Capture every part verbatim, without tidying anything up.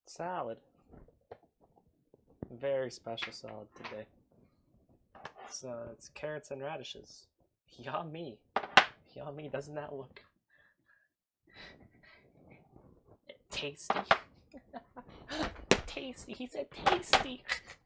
salad. Very special salad today. So it's carrots and radishes. Yummy. Yummy, doesn't that look tasty? Tasty, he said tasty.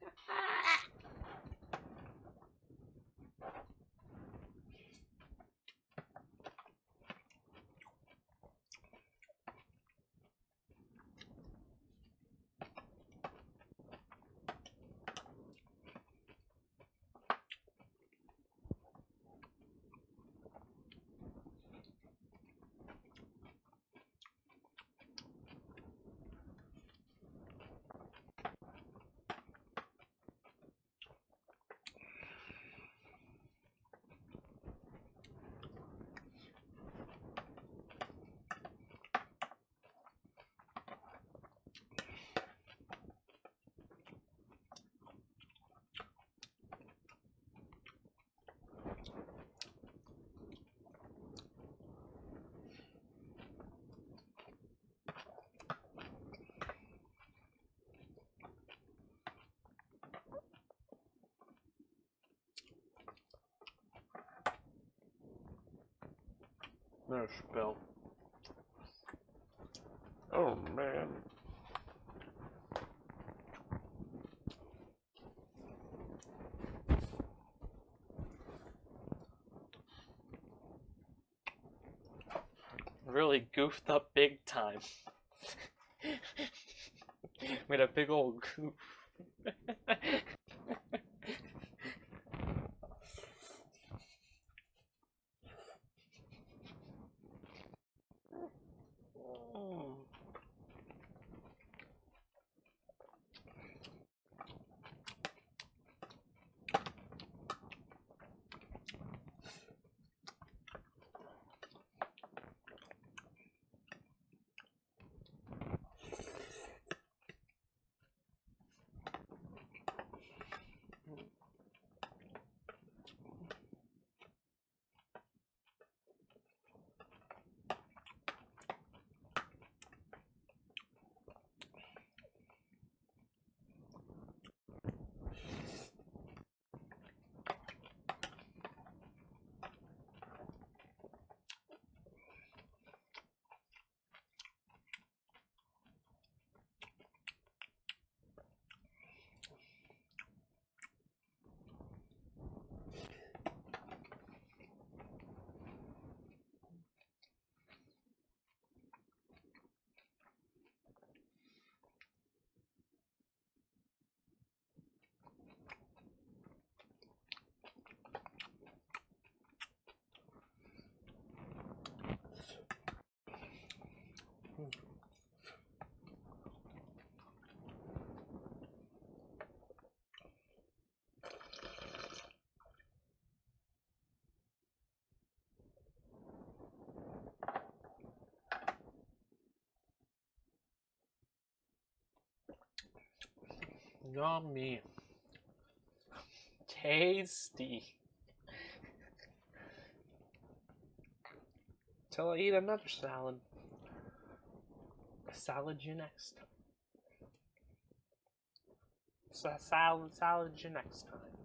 No spill. Oh man. Really goofed up big time. Made a big old goof. Yummy. Tasty. Till I eat another salad. Salad you next time. Salad, salad you next time.